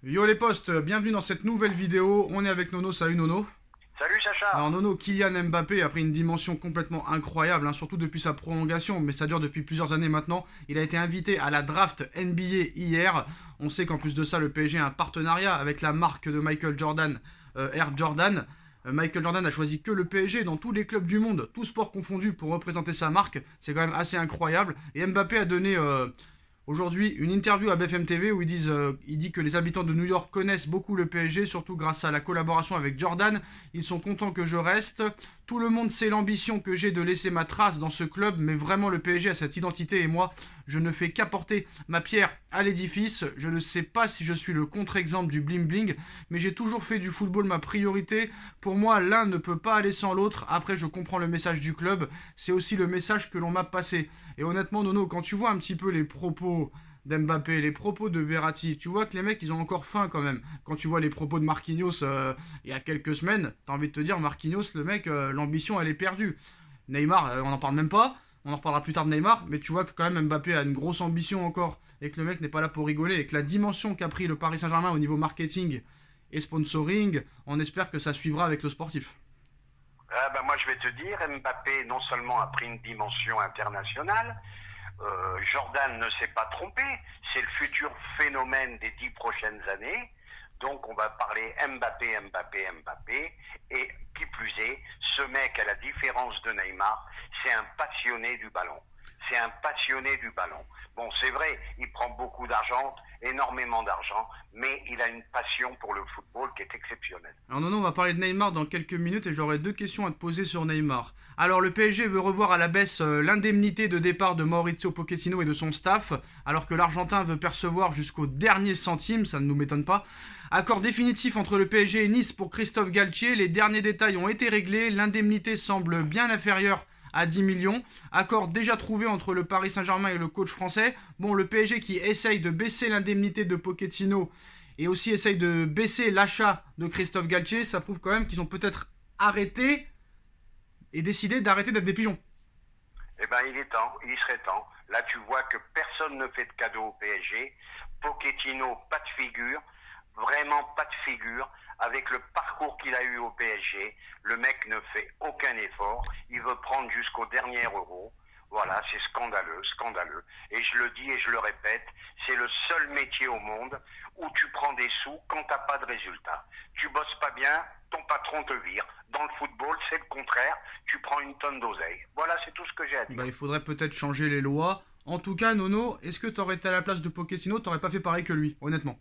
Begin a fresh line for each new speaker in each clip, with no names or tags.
Yo les potes, bienvenue dans cette nouvelle vidéo. On est avec Nono, salut Nono.
Salut Sacha.
Alors Nono, Kylian Mbappé a pris une dimension complètement incroyable, surtout depuis sa prolongation, mais ça dure depuis plusieurs années maintenant. Il a été invité à la draft NBA hier. On sait qu'en plus de ça, le PSG a un partenariat avec la marque de Michael Jordan, Air Jordan. Michael Jordan a choisi que le PSG dans tous les clubs du monde, tous sports confondus, pour représenter sa marque. C'est quand même assez incroyable. Et Mbappé a donné aujourd'hui une interview à BFM TV où il dit que les habitants de New York connaissent beaucoup le PSG, surtout grâce à la collaboration avec Jordan. Ils sont contents que je reste. Tout le monde sait l'ambition que j'ai de laisser ma trace dans ce club, mais vraiment le PSG a cette identité et moi, je ne fais qu'apporter ma pierre à l'édifice. Je ne sais pas si je suis le contre-exemple du bling-bling, mais j'ai toujours fait du football ma priorité. Pour moi, l'un ne peut pas aller sans l'autre. Après, je comprends le message du club. C'est aussi le message que l'on m'a passé. Et honnêtement, Nono, quand tu vois un petit peu les propos d'Mbappé, les propos de Verratti, tu vois que les mecs ils ont encore faim quand même. Quand tu vois les propos de Marquinhos il y a quelques semaines, t'as envie de te dire Marquinhos, le mec, l'ambition elle est perdue. Neymar, on n'en parle même pas, on en reparlera plus tard de Neymar, mais tu vois que quand même Mbappé a une grosse ambition encore et que le mec n'est pas là pour rigoler et que la dimension qu'a pris le Paris Saint-Germain au niveau marketing et sponsoring, on espère que ça suivra avec le sportif.
Moi je vais te dire, Mbappé non seulement a pris une dimension internationale, Jordan ne s'est pas trompé, c'est le futur phénomène des 10 prochaines années. Donc on va parler Mbappé, et qui plus est, ce mec, à la différence de Neymar, c'est un passionné du ballon. Bon, c'est vrai, il prend beaucoup d'argent, énormément d'argent, mais il a une passion pour le football qui est exceptionnelle.
Alors non, on va parler de Neymar dans quelques minutes et j'aurai deux questions à te poser sur Neymar. Alors le PSG veut revoir à la baisse l'indemnité de départ de Mauricio Pochettino et de son staff, alors que l'Argentin veut percevoir jusqu'au dernier centime, ça ne nous m'étonne pas. Accord définitif entre le PSG et Nice pour Christophe Galtier, les derniers détails ont été réglés, l'indemnité semble bien inférieure à 10 millions. Accord déjà trouvé entre le Paris Saint-Germain et le coach français. Bon, le PSG qui essaye de baisser l'indemnité de Pochettino et aussi essaye de baisser l'achat de Christophe Galtier, ça prouve quand même qu'ils ont peut-être arrêté et décidé d'arrêter d'être des pigeons.
Eh ben, il serait temps. Là, tu vois que personne ne fait de cadeau au PSG. Pochettino, pas de figure. Vraiment pas de figure. Avec le parcours qu'il a eu au PSG, le mec ne fait aucun effort. Il veut prendre jusqu'au dernier euro. Voilà, c'est scandaleux. Et je le dis et je le répète, c'est le seul métier au monde où tu prends des sous quand t'as pas de résultat. Tu bosses pas bien, ton patron te vire. Dans le football, c'est le contraire. Tu prends une tonne d'oseille. Voilà, c'est tout ce que j'ai à dire.
Il faudrait peut-être changer les lois. En tout cas, Nono, est-ce que t'aurais été à la place de Pochettino, t'aurais pas fait pareil que lui, honnêtement?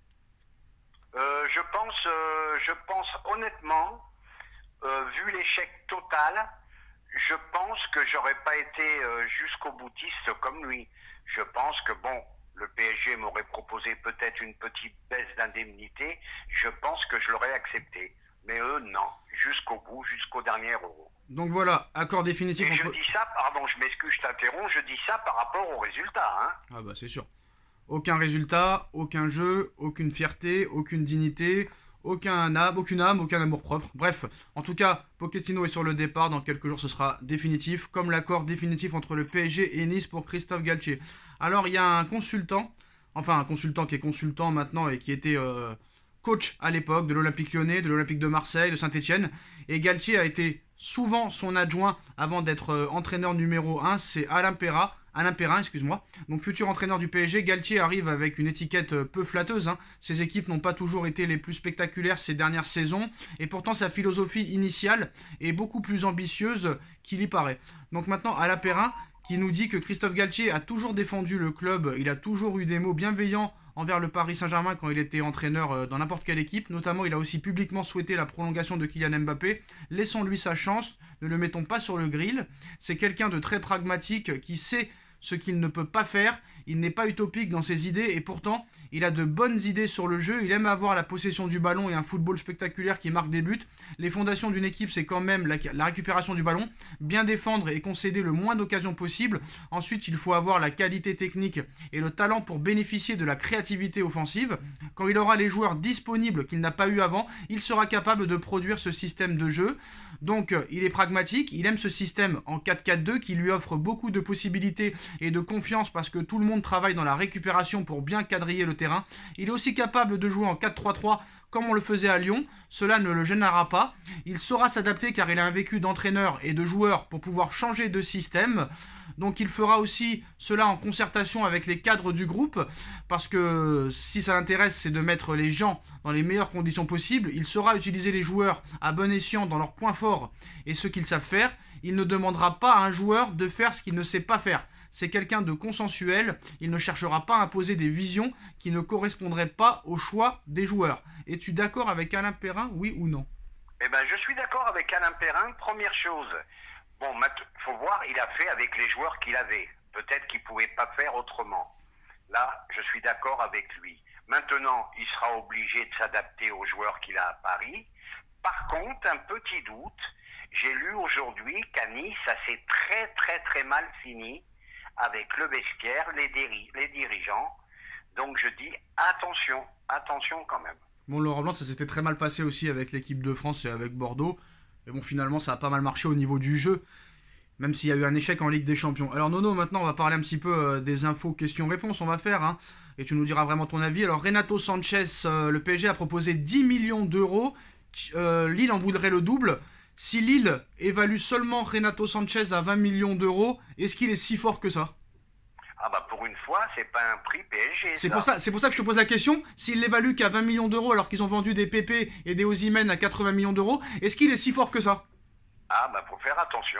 Je pense honnêtement, vu l'échec total, je pense que j'aurais pas été jusqu'au boutiste comme lui. Je pense que le PSG m'aurait proposé peut-être une petite baisse d'indemnité. Je pense que je l'aurais accepté. Mais eux, non. Jusqu'au bout, jusqu'au dernier euro.
Donc voilà, accord définitif
entre... Je dis ça, pardon, je m'excuse, je t'interromps, je dis ça par rapport au résultat. Hein.
Ah bah c'est sûr. Aucun résultat, aucun jeu, aucune fierté, aucune dignité, aucune âme, aucun amour-propre. Bref, en tout cas, Pochettino est sur le départ. Dans quelques jours, ce sera définitif, comme l'accord définitif entre le PSG et Nice pour Christophe Galtier. Alors, il y a un consultant qui est consultant maintenant et qui était coach à l'époque de l'Olympique Lyonnais, de l'Olympique de Marseille, de Saint-Etienne. Et Galtier a été souvent son adjoint avant d'être entraîneur numéro 1, c'est Alain Perrin, donc futur entraîneur du PSG. Galtier arrive avec une étiquette peu flatteuse. Ses équipes n'ont pas toujours été les plus spectaculaires ces dernières saisons, et pourtant sa philosophie initiale est beaucoup plus ambitieuse qu'il y paraît. Donc maintenant, Alain Perrin qui nous dit que Christophe Galtier a toujours défendu le club, il a toujours eu des mots bienveillants envers le Paris Saint-Germain quand il était entraîneur dans n'importe quelle équipe. Notamment, il a aussi publiquement souhaité la prolongation de Kylian Mbappé. Laissons-lui sa chance, ne le mettons pas sur le grill. C'est quelqu'un de très pragmatique qui sait ce qu'il ne peut pas faire. Il n'est pas utopique dans ses idées et pourtant, il a de bonnes idées sur le jeu. Il aime avoir la possession du ballon et un football spectaculaire qui marque des buts. Les fondations d'une équipe, c'est quand même la récupération du ballon, bien défendre et concéder le moins d'occasions possible. Ensuite, il faut avoir la qualité technique et le talent pour bénéficier de la créativité offensive. Quand il aura les joueurs disponibles qu'il n'a pas eu avant, il sera capable de produire ce système de jeu. Donc, il est pragmatique, il aime ce système en 4-4-2 qui lui offre beaucoup de possibilités et de confiance parce que tout le monde de travail dans la récupération pour bien quadriller le terrain. Il est aussi capable de jouer en 4-3-3 comme on le faisait à Lyon. Cela ne le gênera pas. Il saura s'adapter car il a un vécu d'entraîneur et de joueur pour pouvoir changer de système. Donc il fera aussi cela en concertation avec les cadres du groupe, parce que si ça l'intéresse, c'est de mettre les gens dans les meilleures conditions possibles. Il saura utiliser les joueurs à bon escient dans leurs points forts et ce qu'ils savent faire. Il ne demandera pas à un joueur de faire ce qu'il ne sait pas faire. C'est quelqu'un de consensuel, il ne cherchera pas à imposer des visions qui ne correspondraient pas au choix des joueurs. Es-tu d'accord avec Alain Perrin, oui ou non?
Eh ben, je suis d'accord avec Alain Perrin. Première chose, bon, il faut voir, il a fait avec les joueurs qu'il avait. Peut-être qu'il ne pouvait pas faire autrement. Là, je suis d'accord avec lui. Maintenant, il sera obligé de s'adapter aux joueurs qu'il a à Paris. Par contre, un petit doute, j'ai lu aujourd'hui qu'à Nice, ça s'est très très très mal fini avec le vestiaire, les dirigeants. Donc je dis attention, attention quand même.
Bon, Laurent Blanc, ça s'était très mal passé aussi avec l'équipe de France et avec Bordeaux. Mais bon, finalement, ça a pas mal marché au niveau du jeu, même s'il y a eu un échec en Ligue des Champions. Alors Nono, maintenant, on va parler un petit peu des infos questions-réponses, on va faire, hein, et tu nous diras vraiment ton avis. Alors Renato Sanchez, le PSG a proposé 10 millions d'euros. Lille en voudrait le double. Si Lille évalue seulement Renato Sanchez à 20 millions d'euros, est-ce qu'il est si fort que ça?
Ah bah pour une fois, c'est pas un prix PSG.
C'est pour ça que je te pose la question. S'il l'évalue qu'à 20 millions d'euros alors qu'ils ont vendu des Pépé et des Osimhen à 80 millions d'euros, est-ce qu'il est si fort que ça?
Ah bah faut faire attention.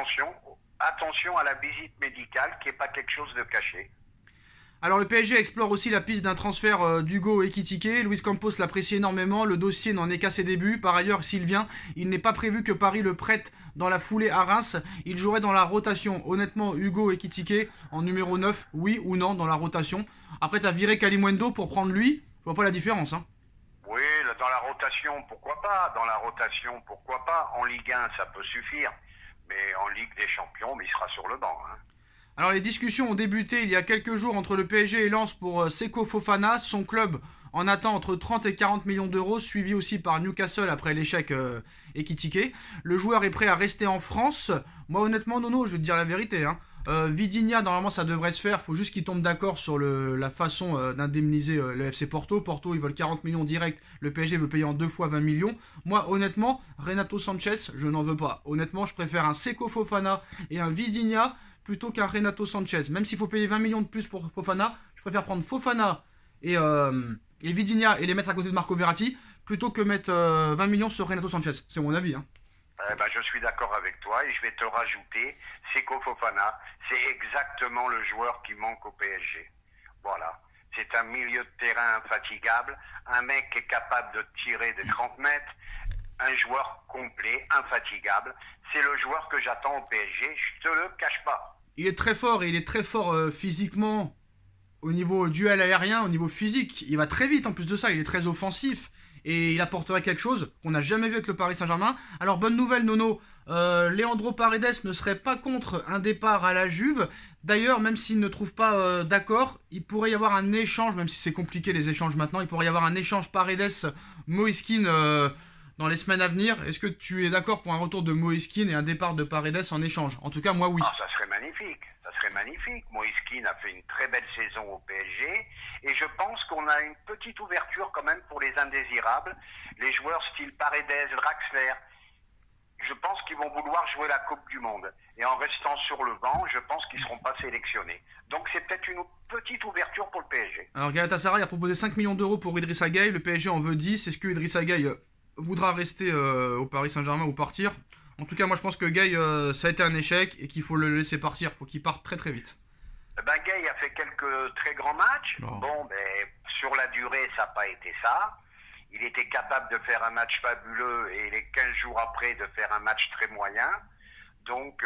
Attention à la visite médicale qui n'est pas quelque chose de caché.
Alors le PSG explore aussi la piste d'un transfert d'Hugo Ekitike. Luis Campos l'apprécie énormément, le dossier n'en est qu'à ses débuts. Par ailleurs, s'il vient, il n'est pas prévu que Paris le prête dans la foulée à Reims. Il jouerait dans la rotation. Honnêtement, Hugo Ekitike en numéro 9, oui ou non dans la rotation. Après, t'as viré Kalimundo pour prendre lui, je vois pas la différence. Hein.
Oui, dans la rotation, pourquoi pas. Dans la rotation, pourquoi pas. En Ligue 1, ça peut suffire. Mais en Ligue des Champions, il sera sur le banc. Hein.
Alors les discussions ont débuté il y a quelques jours entre le PSG et Lens pour Seko Fofana. Son club en attend entre 30 et 40 millions d'euros, suivi aussi par Newcastle après l'échec Ekitike. Le joueur est prêt à rester en France. Moi honnêtement, Nono, je vais te dire la vérité. Hein. Vidinia, normalement ça devrait se faire. Il faut juste qu'ils tombent d'accord sur la façon d'indemniser le FC Porto. Porto, ils veulent 40 millions direct. Le PSG veut payer en 2 fois 20 millions. Moi honnêtement, Renato Sanchez, je n'en veux pas. Honnêtement, je préfère un Seko Fofana et un Vidinia plutôt qu'un Renato Sanchez. Même s'il faut payer 20 millions de plus pour Fofana, je préfère prendre Fofana et Vidinia et les mettre à côté de Marco Verratti plutôt que mettre 20 millions sur Renato Sanchez. C'est mon avis. Hein.
Je suis d'accord avec toi et je vais te rajouter Seko Fofana. C'est exactement le joueur qui manque au PSG. Voilà. C'est un milieu de terrain infatigable, un mec qui est capable de tirer des 30 mètres, un joueur complet, infatigable. C'est le joueur que j'attends au PSG, je te le cache pas.
Il est très fort et il est très fort physiquement au niveau duel aérien, au niveau physique. Il va très vite en plus de ça, il est très offensif et il apporterait quelque chose qu'on n'a jamais vu avec le Paris Saint-Germain. Alors bonne nouvelle Nono, Leandro Paredes ne serait pas contre un départ à la Juve. D'ailleurs, même s'il ne trouve pas d'accord, il pourrait y avoir un échange, même si c'est compliqué les échanges maintenant, il pourrait y avoir un échange Paredes-Moïse Kean dans les semaines à venir. Est-ce que tu es d'accord pour un retour de Moïse Kean et un départ de Paredes en échange? En tout cas, moi, oui.
Ah, ça serait magnifique. Ça serait magnifique. Moïse Kean a fait une très belle saison au PSG. Et je pense qu'on a une petite ouverture quand même pour les indésirables. Les joueurs style Paredes, Draxler. Je pense qu'ils vont vouloir jouer la Coupe du Monde. Et en restant sur le banc, je pense qu'ils ne seront pas sélectionnés. Donc c'est peut-être une petite ouverture pour le PSG.
Alors Galatasaray a proposé 5 millions d'euros pour Idrissa Gueye. Le PSG en veut 10. Est-ce que Idrissa Gueye voudra rester au Paris Saint-Germain ou partir? En tout cas, moi je pense que Gueye, ça a été un échec et qu'il faut le laisser partir. Il faut qu'il parte très très vite.
Gueye a fait quelques très grands matchs.
Oh.
Bon, sur la durée, ça n'a pas été ça. Il était capable de faire un match fabuleux et les 15 jours après de faire un match très moyen. Donc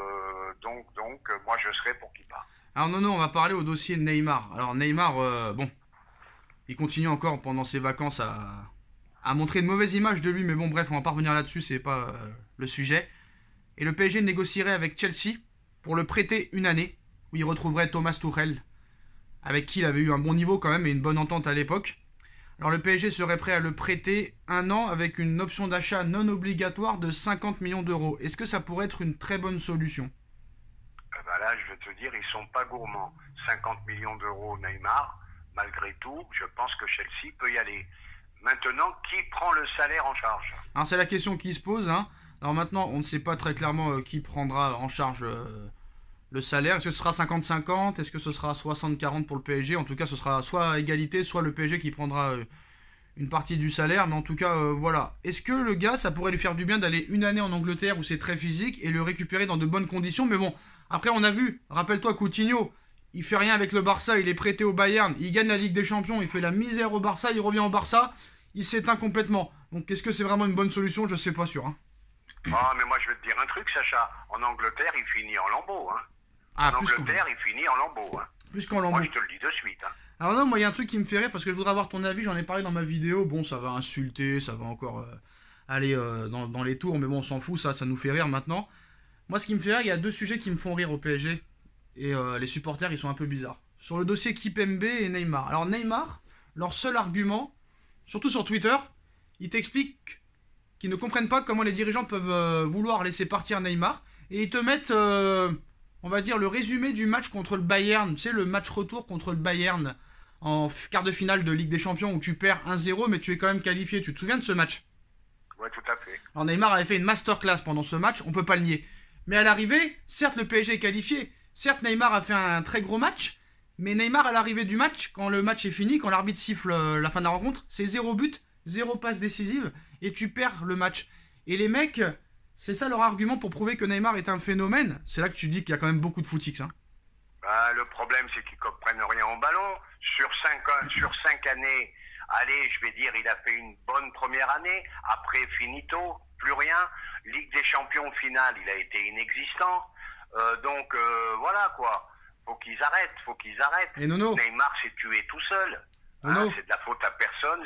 moi je serais pour qu'il parte.
Alors non, on va parler au dossier de Neymar. Alors Neymar, il continue encore pendant ses vacances à montrer une mauvaise image de lui, mais bon bref, on va pas revenir là-dessus, c'est pas le sujet. Et le PSG négocierait avec Chelsea pour le prêter une année, où il retrouverait Thomas Tuchel, avec qui il avait eu un bon niveau quand même et une bonne entente à l'époque. Alors le PSG serait prêt à le prêter un an avec une option d'achat non obligatoire de 50 millions d'euros. Est-ce que ça pourrait être une très bonne solution?
Là, je vais te dire, ils sont pas gourmands. 50 millions d'euros Neymar, malgré tout, je pense que Chelsea peut y aller. Maintenant, qui prend le salaire en charge?
Alors c'est la question qui se pose, hein. Alors maintenant, on ne sait pas très clairement qui prendra en charge le salaire. Est-ce que ce sera 50-50? Est-ce que ce sera 60-40 pour le PSG? En tout cas, ce sera soit à égalité, soit le PSG qui prendra une partie du salaire. Mais en tout cas, voilà. Est-ce que le gars, ça pourrait lui faire du bien d'aller une année en Angleterre où c'est très physique et le récupérer dans de bonnes conditions? Mais bon, après on a vu, rappelle-toi Coutinho, il fait rien avec le Barça, il est prêté au Bayern, il gagne la Ligue des Champions, il fait la misère au Barça, il revient au Barça, il s'éteint complètement. Donc est-ce que c'est vraiment une bonne solution? Je sais pas sûr. Hein.
Ah, mais moi je vais te dire un truc, Sacha. En Angleterre, il finit en lambeaux. Hein.
Ah,
en Angleterre, il finit en lambeaux. Hein.
Plus qu'en lambeaux.
Moi, je te le dis de suite. Hein.
Alors non, moi il y a un truc qui me fait rire parce que je voudrais avoir ton avis, j'en ai parlé dans ma vidéo. Bon, ça va insulter, ça va encore aller dans les tours, mais bon, on s'en fout, ça nous fait rire maintenant. Moi, ce qui me fait rire, il y a deux sujets qui me font rire au PSG. Et les supporters, ils sont un peu bizarres. Sur le dossier Kipembe et Neymar. Alors Neymar, leur seul argument, surtout sur Twitter, ils t'expliquent qu'ils ne comprennent pas comment les dirigeants peuvent vouloir laisser partir Neymar. Et ils te mettent, on va dire, le résumé du match contre le Bayern. Tu sais, le match retour contre le Bayern en quart de finale de Ligue des Champions où tu perds 1-0 mais tu es quand même qualifié. Tu te souviens de ce match?
Ouais, tout à fait.
Alors Neymar avait fait une masterclass pendant ce match, on peut pas le nier. Mais à l'arrivée, certes le PSG est qualifié, certes Neymar a fait un très gros match, mais Neymar à l'arrivée du match, quand le match est fini, quand l'arbitre siffle la fin de la rencontre, c'est 0 but, 0 passe décisive, et tu perds le match. Et les mecs, c'est ça leur argument pour prouver que Neymar est un phénomène. C'est là que tu dis qu'il y a quand même beaucoup de footix. Hein.
Bah, le problème, c'est qu'ils comprennent rien au ballon. Sur 5 années, allez, je vais dire, il a fait une bonne première année. Après, finito, plus rien. Ligue des Champions finale, il a été inexistant. Donc, voilà, quoi. Faut qu'ils arrêtent.
Et Nono,
Neymar s'est tué tout seul. Hein, c'est de la faute à personne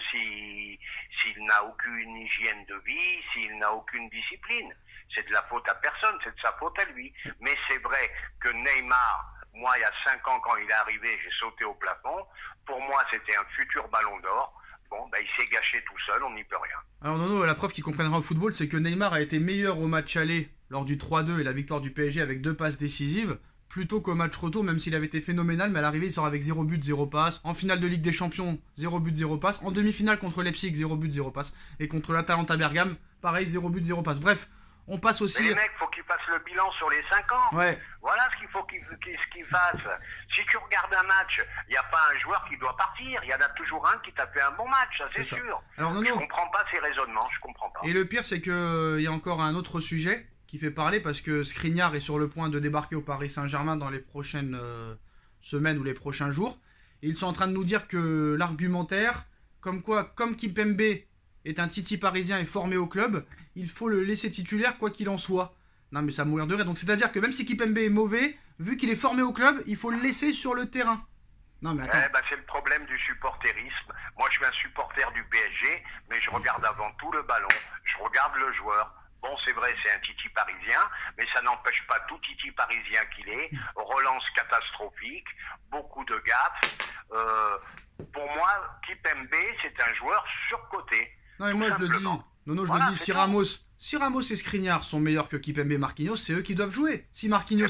s'il n'a aucune hygiène de vie, s'il n'a aucune discipline. C'est de la faute à personne, c'est de sa faute à lui. Mais c'est vrai que Neymar, moi, il y a 5 ans, quand il est arrivé, j'ai sauté au plafond. Pour moi, c'était un futur ballon d'or. Bon, ben, il s'est gâché tout seul, on n'y peut rien.
alors Nono, la preuve qu'il comprendra au football, c'est que Neymar a été meilleur au match aller lors du 3-2 et la victoire du PSG avec 2 passes décisives, plutôt qu'au match retour, même s'il avait été phénoménal, mais à l'arrivée il sort avec 0 but, 0 passe. En finale de Ligue des Champions, 0 but, 0 passe. En demi-finale contre Leipzig, 0 but, 0 passe. Et contre l'Atalanta Bergame, pareil, 0 but, 0 passe. Bref, on passe aussi...
Mais les mecs, faut qu'ils fassent le bilan sur les 5 ans.
Ouais.
Voilà ce qu'il faut qu'ils fassent. Si tu regardes un match, il n'y a pas un joueur qui doit partir. Il y en a toujours un qui t'a fait un bon match, ça c'est sûr.
Alors, Nono,
je comprends pas ces raisonnements, je comprends pas.
Et le pire, c'est qu'il y a encore un autre sujet qui fait parler parce que Skriniar est sur le point de débarquer au Paris Saint-Germain dans les prochaines semaines ou les prochains jours. Et ils sont en train de nous dire que l'argumentaire, comme Kipembe est un titi parisien et formé au club, il faut le laisser titulaire quoi qu'il en soit. Non mais ça mourir de rire. Donc c'est-à-dire que même si Kipembe est mauvais, vu qu'il est formé au club, il faut le laisser sur le terrain. Non mais attends.
C'est le problème du supporterisme. Moi je suis un supporter du PSG, mais je regarde avant tout le ballon, je regarde le joueur. Bon, c'est vrai, c'est un titi parisien, mais ça n'empêche pas tout titi parisien qu'il est. Relance catastrophique, beaucoup de gaffes. Pour moi, Kipembe, c'est un joueur surcoté.
Non, mais moi je le dis. Nono, je le dis, si Ramos et Skriniar sont meilleurs que Kipembe et Marquinhos, c'est eux qui doivent jouer. Si Marquinhos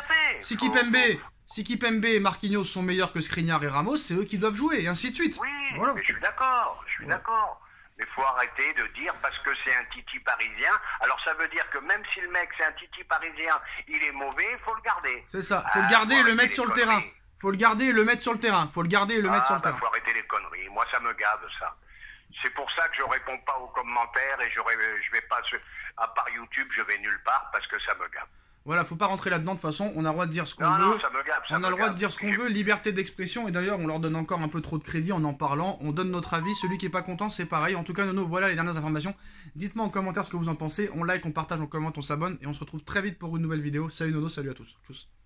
si Kipembe et Marquinhos sont meilleurs que Skriniar et Ramos, c'est eux qui doivent jouer, et ainsi de suite.
Oui,
voilà.
Mais je suis d'accord, Mais il faut arrêter de dire parce que c'est un titi parisien. Alors ça veut dire que même si le mec c'est un titi parisien, il est mauvais, il faut le garder.
C'est ça, faut le garder et le mettre sur le terrain. Faut le garder et le mettre sur le terrain. Faut le garder et le mettre sur le terrain.
Faut arrêter les conneries. Moi ça me gave ça. C'est pour ça que je réponds pas aux commentaires et je vais pas à part YouTube, je vais nulle part parce que ça me gave.
Voilà, faut pas rentrer là-dedans de toute façon, on a le droit de dire ce qu'on veut.
Non, ça me gave,
on a le droit de dire ce qu'on veut, liberté d'expression, et d'ailleurs on leur donne encore un peu trop de crédit en parlant, on donne notre avis, celui qui est pas content c'est pareil. En tout cas Nono, voilà les dernières informations, dites-moi en commentaire ce que vous en pensez, on like, on partage, on commente, on s'abonne, et on se retrouve très vite pour une nouvelle vidéo. Salut Nono, salut à tous. Tchuss.